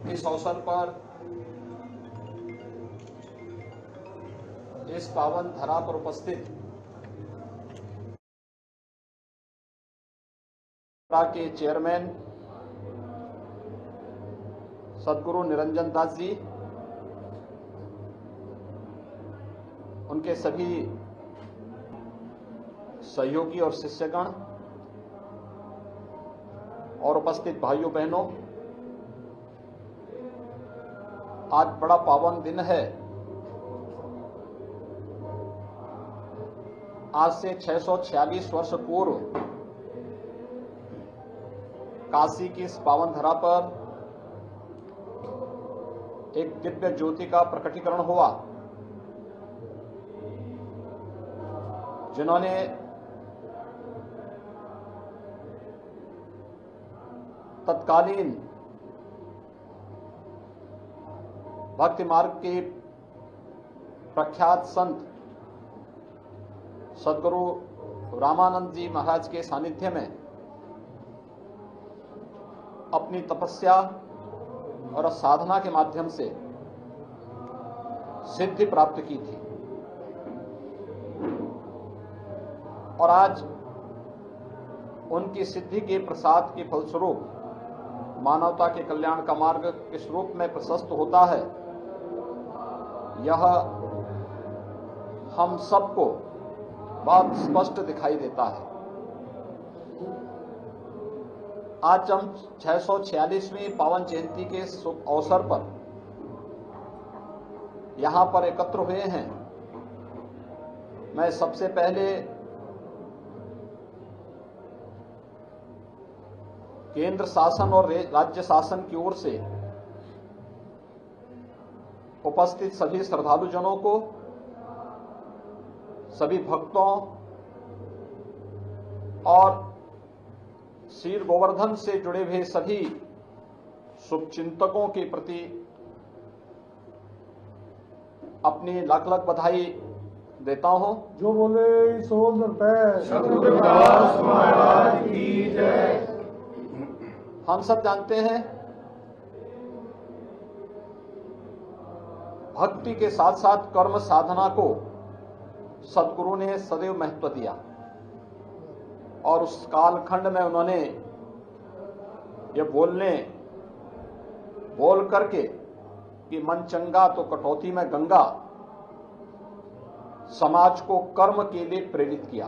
इस अवसर पर इस पावन धरा पर उपस्थित के चेयरमैन सदगुरु निरंजन दास जी, उनके सभी सहयोगी और शिष्यगण और उपस्थित भाइयों बहनों, आज बड़ा पावन दिन है। आज से 646 वर्ष पूर्व काशी की इस पावन धरा पर एक दिव्य ज्योति का प्रकटीकरण हुआ, जिन्होंने तत्कालीन भक्ति मार्ग के प्रख्यात संत सदगुरु रामानंद जी महाराज के सानिध्य में अपनी तपस्या और साधना के माध्यम से सिद्धि प्राप्त की थी। और आज उनकी सिद्धि के प्रसाद के फलस्वरूप मानवता के कल्याण का मार्ग किस रूप में प्रशस्त होता है, यह हम सबको बहुत स्पष्ट दिखाई देता है। आज हम 646वीं पावन जयंती के शुभ अवसर पर यहां पर एकत्र हुए हैं। मैं सबसे पहले केंद्र शासन और राज्य शासन की ओर से उपस्थित सभी श्रद्धालुजनों को, सभी भक्तों और श्री गोवर्धन से जुड़े हुए सभी शुभचिंतकों के प्रति अपनी लाख लाख बधाई देता हूं। जो बोले सो नर सतगुरु दास महाराज की जय। हम सब जानते हैं, भक्ति के साथ साथ कर्म साधना को सदगुरु ने सदैव महत्व दिया और उस कालखंड में उन्होंने ये बोल करके कि मन चंगा तो कटौती में गंगा, समाज को कर्म के लिए प्रेरित किया।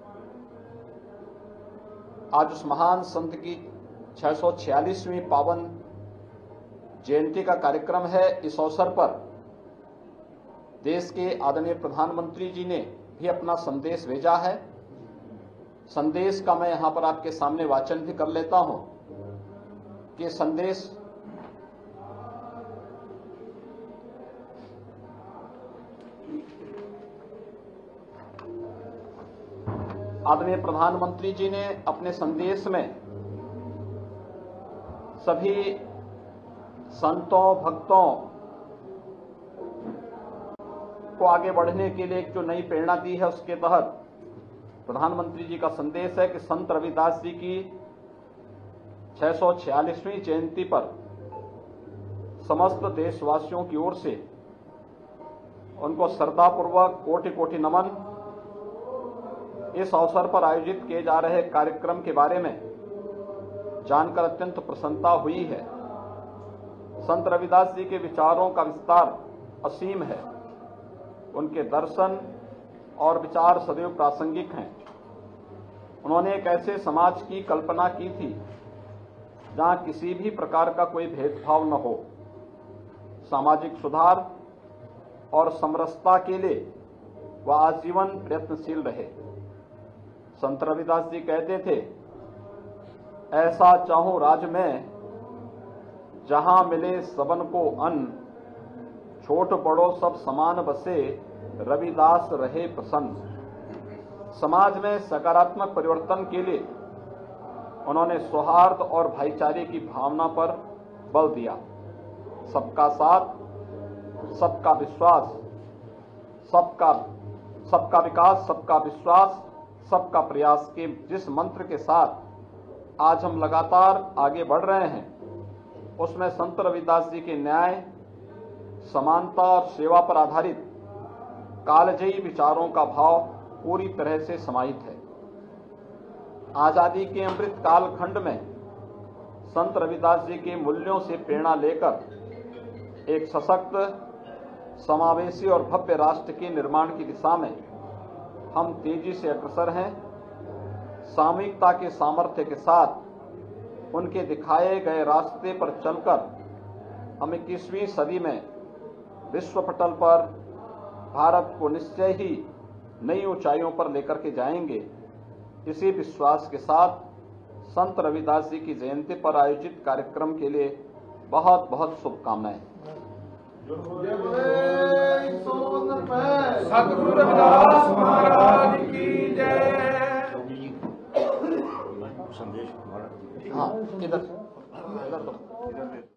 आज उस महान संत की 646वीं पावन जयंती का कार्यक्रम है। इस अवसर पर देश के आदरणीय प्रधानमंत्री जी ने भी अपना संदेश भेजा है। संदेश का मैं यहां पर आपके सामने वाचन भी कर लेता हूं कि संदेश आदरणीय प्रधानमंत्री जी ने अपने संदेश में सभी संतों भक्तों को आगे बढ़ने के लिए जो नई प्रेरणा दी है, उसके तहत प्रधानमंत्री जी का संदेश है कि संत रविदास जी की 646वीं जयंती पर समस्त देशवासियों की ओर से उनको श्रद्धापूर्वक कोटि कोटि नमन। इस अवसर पर आयोजित किए जा रहे कार्यक्रम के बारे में जानकर अत्यंत प्रसन्नता हुई है। संत रविदास जी के विचारों का विस्तार असीम है। उनके दर्शन और विचार सदैव प्रासंगिक हैं। उन्होंने एक ऐसे समाज की कल्पना की थी जहां किसी भी प्रकार का कोई भेदभाव न हो, सामाजिक सुधार और समरसता के लिए वह आजीवन प्रयत्नशील रहे। संत रविदास जी कहते थे, ऐसा चाहूं राज में जहां मिले सबन को अन्न, छोट बड़ो सब समान बसे रविदास रहे प्रसन्न। समाज में सकारात्मक परिवर्तन के लिए उन्होंने सौहार्द और भाईचारे की भावना पर बल दिया। सबका साथ, सबका विश्वास, सबका विकास, सबका विश्वास, सबका प्रयास के जिस मंत्र के साथ आज हम लगातार आगे बढ़ रहे हैं, उसमें संत रविदास जी के न्याय, समानता और सेवा पर आधारित कालजयी विचारों का भाव पूरी तरह से समाहित है। आजादी के अमृत कालखंड में संत रविदास जी के मूल्यों से प्रेरणा लेकर एक सशक्त, समावेशी और भव्य राष्ट्र के निर्माण की दिशा में हम तेजी से अग्रसर हैं। सामूहिकता के सामर्थ्य के साथ उनके दिखाए गए रास्ते पर चलकर हम 21वीं सदी में विश्व पटल पर भारत को निश्चय ही नई ऊंचाइयों पर लेकर के जाएंगे। इसी विश्वास के साथ संत रविदास जी की जयंती पर आयोजित कार्यक्रम के लिए बहुत बहुत शुभकामनाएं। सतगुरु रविदास महाराज की जय। संदेश हमारा हाँ, इधर